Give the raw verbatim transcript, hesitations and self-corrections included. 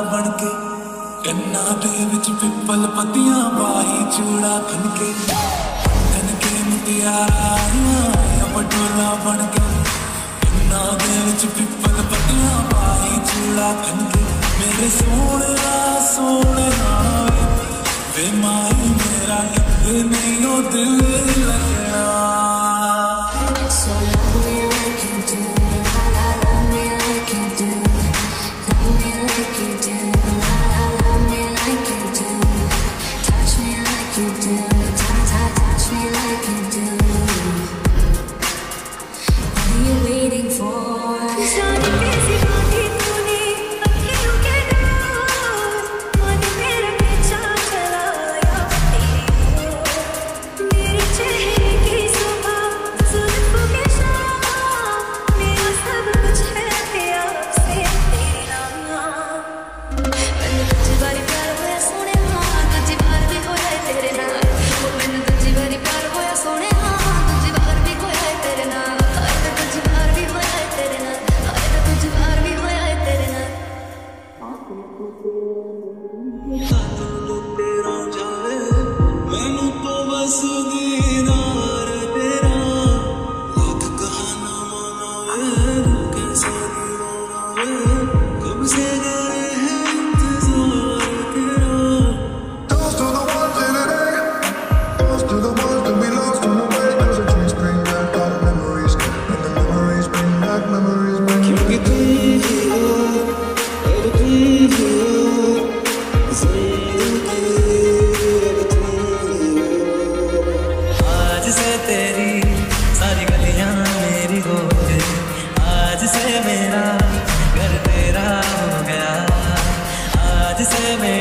बनके कन्ना दे विच पिपल पत्तियां बाही चूड़ा खनके खनके मुटियारा आया पटोला बनके कन्ना दे विच पिपल पत्तियां बाही चूड़ा खनके मेरे सोने सोने वे माही मेरा कितने नहीं हो दिल लगना। So love me like you do, la la love me like you do, love me like you do, la la love me like you do, touch me like you do, ta ta touch me like you do. What are you waiting for? मैनू तो बस दीदार तेरा बात कहना माना वे कैसे दीवाना वे कब से करे है इंतजार तेरा। Toast to the ones in the day, toast to the ones that we lost on the way. Cause the dreams bring back all the memories, and the memories bring back memories bring back. क्योंकि तुम ही हो, अब तुम ही हो तेरी सारी गलियां मेरी हो गई, आज से मेरा घर तेरा हो गया, आज से मेरा